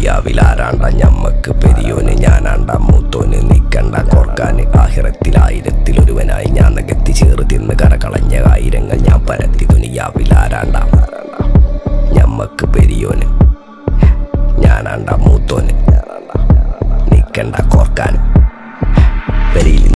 ദുനിയാവിലാരാണ്ട ഞമ്മക്ക് പെരിയോന് ഞാനാണ്ട മൂത്തോന് നിക്കണ്ട കോർക്കാന് ആഹിറത്തിലായിരത്തിലൊരുവനായി ഞാൻ നകത്തി ചേറ് തിന്ന് കരകളഞ്ഞ ആയിരങ്ങൾ ഞാൻ പരത്തി ദുനിയാവിലാരാണ്ട ഞമ്മക്ക് പെരിയോന് ഞാനാണ്ട മൂത്തോന് നിക്കണ്ട കോർക്കാന് പെരിയിൽ